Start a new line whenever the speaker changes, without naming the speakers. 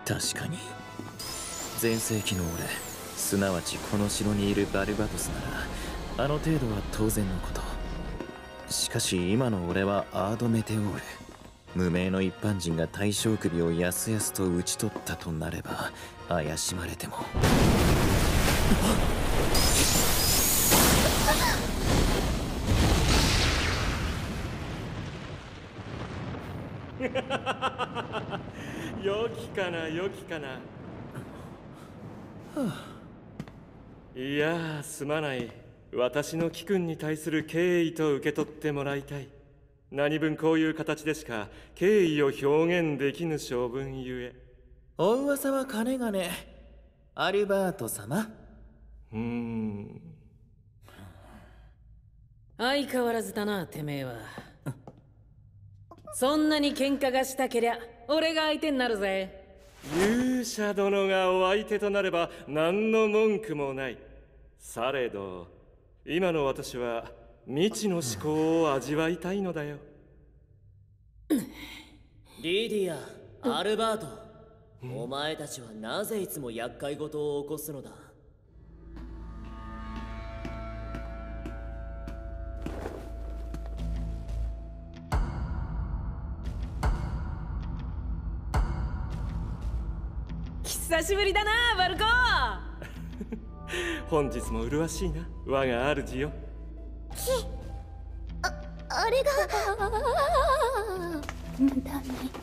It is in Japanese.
確かに全盛期の俺、すなわちこの城にいるバルバトスならあの程度は当然のこと。しかし今の俺はアードメテオール、無名の一般人が大将首をやすやすと討ち取ったとなれば怪しまれても
良きかな良きかな。いやー、すまない。私の貴君に対する敬意と受け取ってもらいたい。何分こういう形でしか敬意を表現できぬ性分ゆえ。
お噂はかねがね、アルバート様。
相変わらずだな、てめえは。そんなに喧嘩がしたけりゃ俺が相手になるぜ。
勇者殿がお相手となれば何の文句もない。されど今の私は未知の思考を味わいたいのだよ。
リディア、アルバート、お前たちはなぜいつも厄介事を起こすのだ。
久しぶりだな、バルコ。
本日も麗しいな、我が主よ。
あれがダメ。